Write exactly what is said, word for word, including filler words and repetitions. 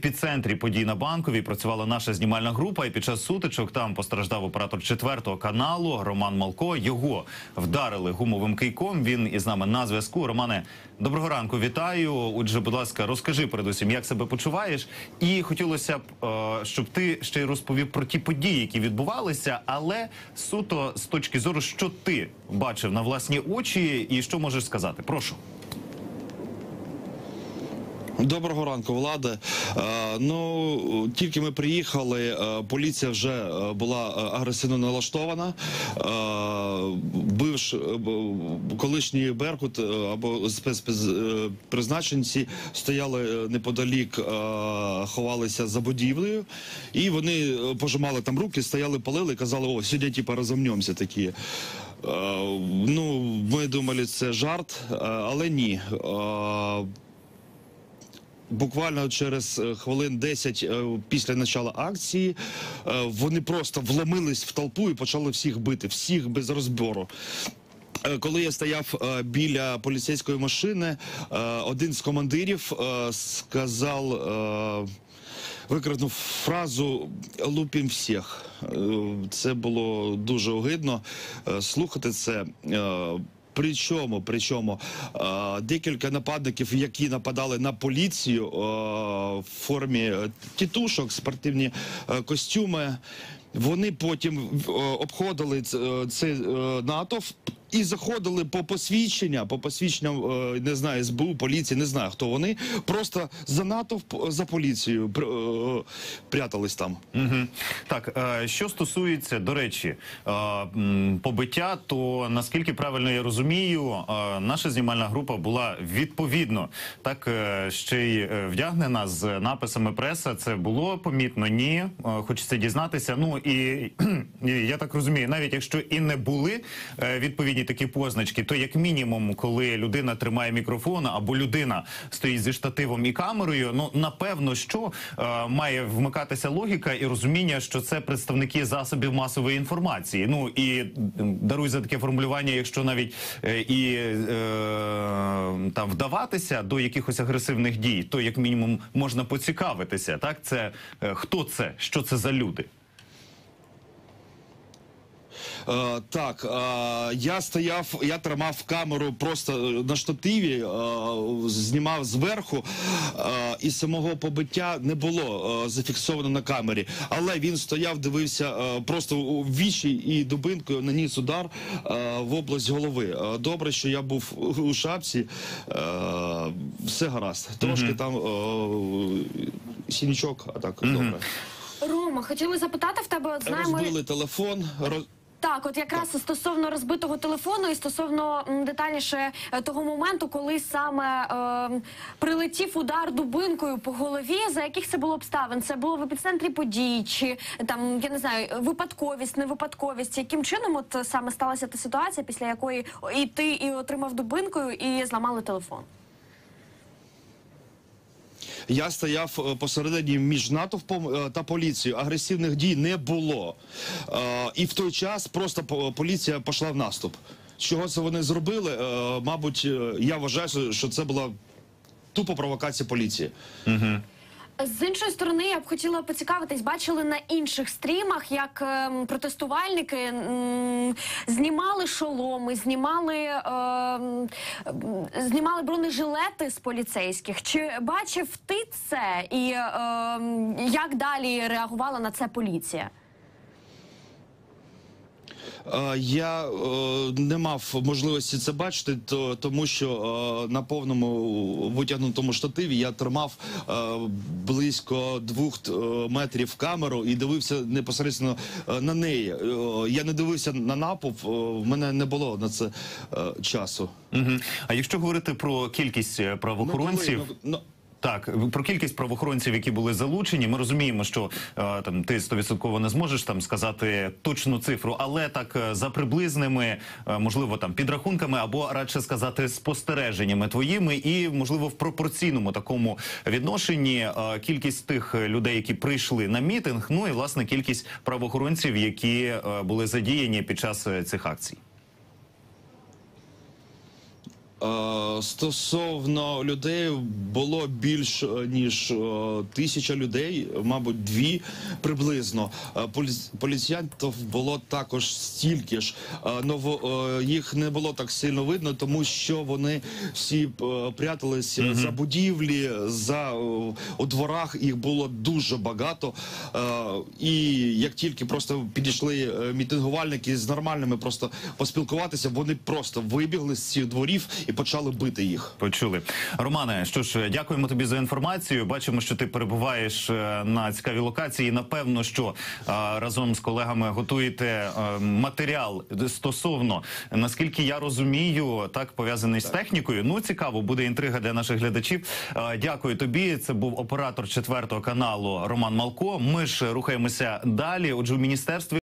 епіцентрі подій на Банковій працювала наша знімальна група, і під час сутичок там постраждав оператор четвертого каналу Роман Малко. Його вдарили гумовим кийком. Він із нами на зв'язку. Романе, доброго ранку, вітаю. Отже, будь ласка, розкажи передусім, як себе почуваєш. І хотілося б, щоб ти ще й розповів про ті події, які відбувалися, але суто з точки зору, що ти бачив на власні очі і що можеш сказати. Прошу. Доброго ранку, Владе. Е, ну, тільки ми приїхали, е, поліція вже е, була агресивно налаштована. Е, бивш, е, колишній Беркут е, або спецпризначенці стояли неподалік, е, ховалися за будівлею, і вони пожимали там руки, стояли, палили, казали: о, сьогодні типу розомнемося такі. Е, ну, ми думали, це жарт, е, але ні. Е, Буквально через хвилин десять після початку акції вони просто вломились в толпу і почали всіх бити, всіх без розбору. Коли я стояв біля поліцейської машини, один з командирів сказав, викрикнув фразу «лупім всіх». Це було дуже огидно слухати це. Причому, причому декілька нападників, які нападали на поліцію в формі тітушок, спортивні костюми, вони потім обходили цей натовп і заходили по посвідчення, по посвідченням, не знаю, ес бе у, поліції, не знаю, хто вони, просто за натовп, за поліцією прятались там. Угу. Так, що стосується, до речі, побиття, то, наскільки правильно я розумію, наша знімальна група була відповідно, так, ще й вдягнена з написами преса. Це було помітно? Ні. Хочеться дізнатися. Ну, і я так розумію, навіть якщо і не були відповідні такі позначки, то як мінімум, коли людина тримає мікрофон або людина стоїть зі штативом і камерою, ну, напевно, що е, має вмикатися логіка і розуміння, що це представники засобів масової інформації. Ну, і даруй за таке формулювання, якщо навіть е, і е, там вдаватися до якихось агресивних дій, то як мінімум можна поцікавитися, так? Це е, хто це? Що це за люди? Uh, так, uh, я стояв, я тримав камеру просто на штативі, uh, знімав зверху, uh, і самого побиття не було uh, зафіксовано на камері. Але він стояв, дивився uh, просто у вічі і дубинкою наніс удар uh, в область голови. Uh, добре, що я був у шапці, uh, все гаразд. Трошки mm-hmm. там uh, синячок, а так mm-hmm. добре. Рома, хотіли запитати в тебе, от знаємо... Розбили телефон, роз... Так, от якраз так. Стосовно розбитого телефону і стосовно м, детальніше того моменту, коли саме е, прилетів удар дубинкою по голові, за яких це було обставин? Це було в епіцентрі подій, чи там, я не знаю, випадковість, не випадковість? Яким чином от саме сталася та ситуація, після якої і ти і отримав дубинкою, і зламали телефон? Я стояв посередині між натовпом та поліцією. Агресивних дій не було. І в той час просто поліція пішла в наступ. Чого це вони зробили? Мабуть, я вважаю, що це була тупо провокація поліції. Угу. З іншої сторони, я б хотіла поцікавитись, бачили на інших стрімах, як е, протестувальники е, знімали шоломи, знімали, е, е, знімали бронежилети з поліцейських. Чи бачив ти це і е, як далі реагувала на це поліція? Я е, не мав можливості це бачити, то, тому що е, на повному витягнутому штативі я тримав е, близько двох е, метрів камеру і дивився непосередньо е, на неї. Е, я не дивився на напов, е, в мене не було на це е, часу. Угу. А якщо говорити про кількість правоохоронців... Ну, коли, ну, Так, про кількість правоохоронців, які були залучені, ми розуміємо, що е, там ти стовідсотково не зможеш там сказати точну цифру, але так за приблизними, е, можливо, там підрахунками або радше сказати спостереженнями твоїми і, можливо, в пропорційному такому відношенні е, кількість тих людей, які прийшли на мітинг, ну і, власне, кількість правоохоронців, які е, були задіяні під час цих акцій. Е, Стосовно людей було більш е, ніж е, тисяча людей, мабуть, дві приблизно. Е, полі- Поліціянтів було також стільки ж. Е, но в- е, їх не було так сильно видно, тому що вони всі е, пряталися за будівлі, за е, у дворах. Їх було дуже багато. Е, І як тільки просто підійшли е, мітингувальники з нормальними просто поспілкуватися, вони просто вибігли з цих дворів і почали бити їх. Почули. Романе, що ж, дякуємо тобі за інформацію. Бачимо, що ти перебуваєш е, на цікавій локації. Напевно, що е, разом з колегами готуєте е, матеріал стосовно, наскільки я розумію, так, пов'язаний з технікою. Ну, цікаво, буде інтрига для наших глядачів. Е, Дякую тобі. Це був оператор четвертого каналу Роман Малко. Ми ж рухаємося далі. Отже, у міністерстві